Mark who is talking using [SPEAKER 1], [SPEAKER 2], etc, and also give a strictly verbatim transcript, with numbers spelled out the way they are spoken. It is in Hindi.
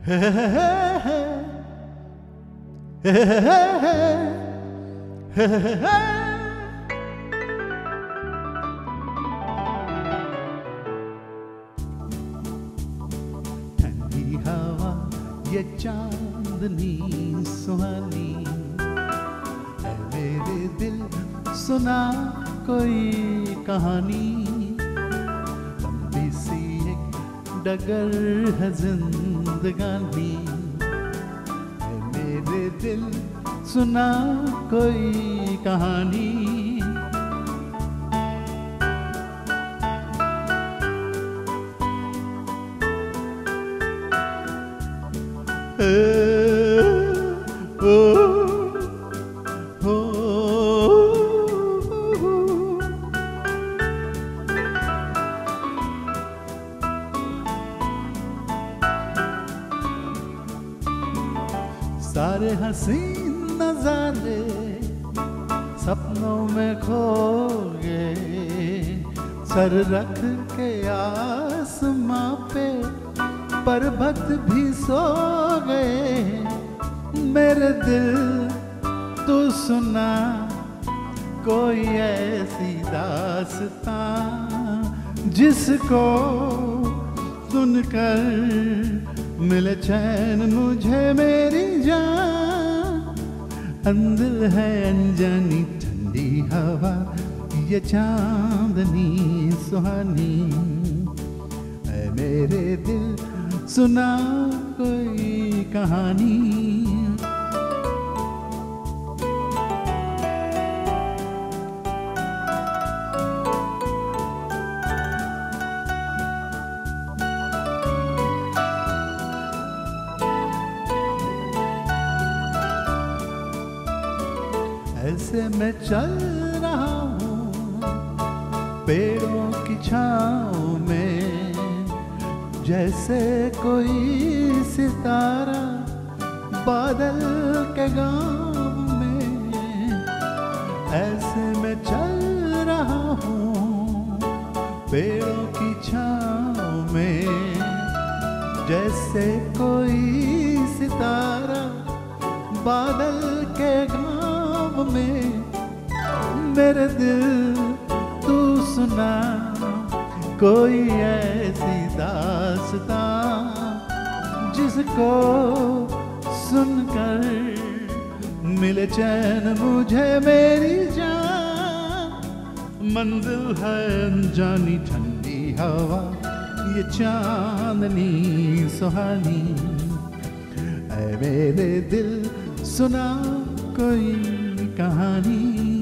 [SPEAKER 1] ठंडी हवा ये चांदनी सुहानी, ऐ मेरे दिल सुना कोई कहानी। लंबी सी एक डगर है जिंदगानी, ऐ मेरे दिल सुना कोई कहानी। ए, ओ, ओ, सारे हसीन नजारे सपनों में खो गए, सर रख के आसमां पे पर्वत भी सो गए। मेरे दिल तू सुना कोई ऐसी दास्तां, जिसको सुनकर मिले चैन मुझे मेरी जान। अंदिल है अनजानी ठंडी हवा ये चांदनी सुहानी, ऐ मेरे दिल सुना कोई कहानी। ऐसे मैं चल रहा हूँ पेड़ों की छाँव में, जैसे कोई सितारा बादल के गाँव में। ऐसे मैं चल रहा हूँ पेड़ों की छाँव में, जैसे कोई सितारा बादल के गाँव में। मेरे दिल तू सुना कोई ऐसी दास्तां, जिसको सुनकर मिले चैन मुझे मेरी जान। मंजिल है अनजानी ठंडी हवा ये चांदनी सुहानी, ऐ मेरे दिल सुना कोई कहानी।